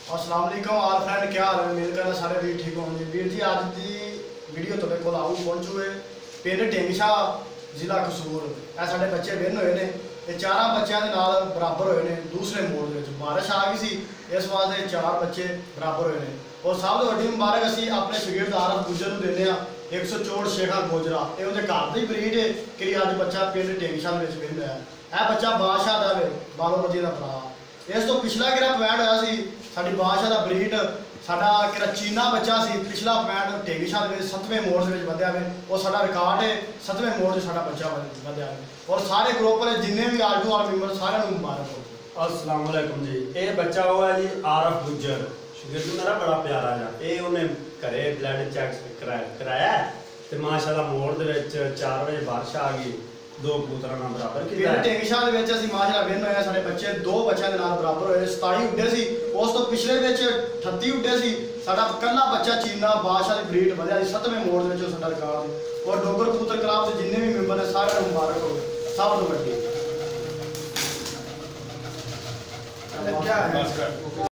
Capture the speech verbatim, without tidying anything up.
अस्सलाम वालेकुम आल फ्रेंड, क्या हाल है? उम्मीद करना सारे वीर ठीक होंगे। वीर जी अज की वीडियो तुहाडे कोल आऊँ पहुंचू है पिंड ढिंगशाह जिला कसूर। ए साडे बच्चे विन होए ने, ये चार बच्चों के नाल बराबर होए ने। दूसरे मोड़ में बारिश आ गई सी, इस वास्ते चार बच्चे बराबर होए ने। और सब तो वड्डी मुबारक असीं अपने शगिरद आरफ गुजर नूं दिंदे आ। एक सौ चौंठ शेखा गोजरा ये उहदे घर दी ब्रीड है कि अज बच्चा पिंड ढिंगशाह विच विन होया। यह बच्चा बादशाह दा वे, बालो मजी दा भरा। इस तो पिछला किहड़ा पॉइंट होया सी साडी बादशाह दा ब्रीड साडा किहड़ा चीना बच्चा सी। पिछला पॉइंट ढिंगशाह दे सत्तवें मोड़ दे विच वधिया वे, और साडा रिकॉर्ड है सत्तवें मोड़ च साडा बच्चा वधिया वे। और सारे ग्रुप वाले जिन्ने भी आल टू आल मेंबर सारिआं नूं मुबारक हो। अस्सलाम वालेकुम जी। ये बच्चा हुआ जी आरफ गुजर, शगिर्द मेरा बड़ा प्यारा जा। ये उन्हें घरे ब्लड चेक कराया कराया ते माशाल्लाह मोड़ दे विच चार बजे बारिश आ गई, दो कबूतरां नाल बराबर कीता। ढिंगशाह दे विच असीं माशाल्लाह विन होए। साडे बच्चे दो बच्चों के नाल बराबर होए। सताई उड्डे सी, उस तो पिछले विच अठत्ती उड्डे सी। साडा कल्ला बच्चा चीना बादशाह दी ब्रीड वधिया सी, सत्तवें मोड़ दे विच साडा रिकॉर्ड। और डोगर कबूतर क्लब दे जिन्ने भी मेंबर ने सारिआं नूं मुबारक हो। सब तो वड्डी क्या है।